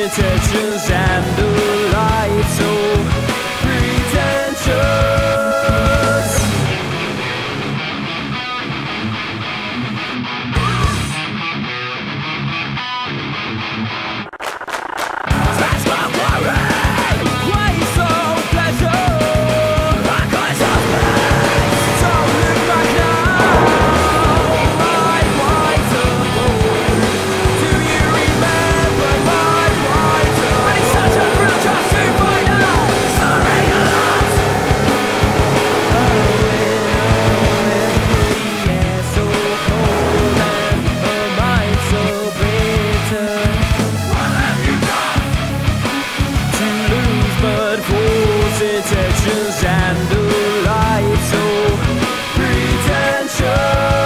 intentions and a life so pretentious. That's my worry. Waste of pleasure. Records of place. Don't look back now. My white boy. Do you remember my white boy? And it's such a thrill just to find out. Sorry a lot. The air so cold and her mind so bitter. What have you done? To lose but false intentions and a life so pretentious.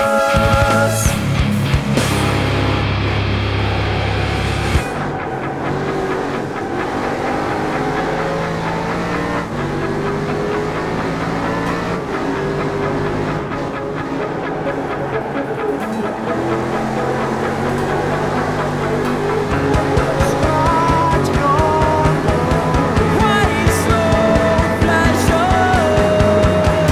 Waste of pleasure.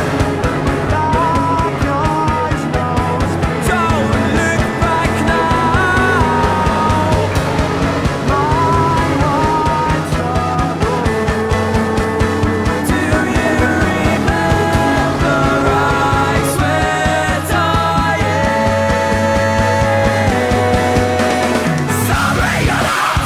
Don't look back now. Do you remember I swear dying? Sorry a lot.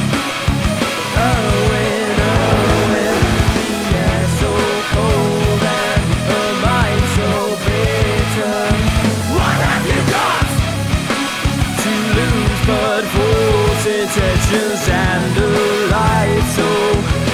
Owen, the air so cold and her mind so bitter. What have you got? To lose but false intentions and a life so